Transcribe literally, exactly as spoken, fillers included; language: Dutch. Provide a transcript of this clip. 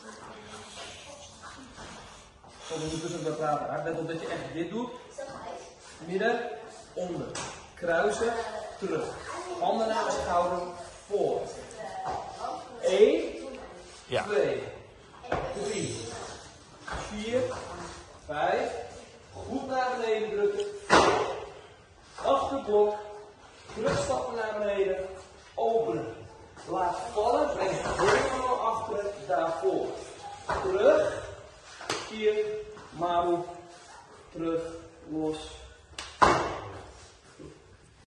Tot we moeten dus ook praten. Let op dat je echt dit doet. Midden, onder. Kruisen, terug. Handen naar de schouder, voor. één, Ja. twee, drie, vier, vijf. Goed naar beneden drukken. Achterblok. Terugstappen naar beneden. Openen. Laat vallen. Breng helemaal naar achteren. Daarvoor. Terug. Hier. Maru. Terug. Los.